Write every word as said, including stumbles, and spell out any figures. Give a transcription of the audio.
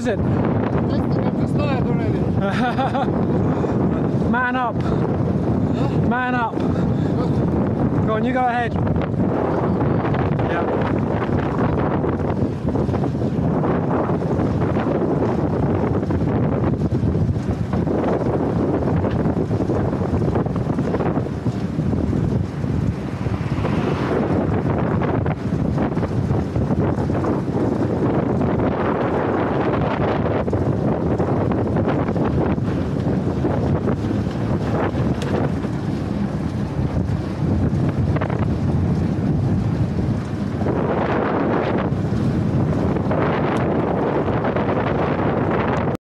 is it? Just tired already. Man up. Man up. Go on, you go ahead.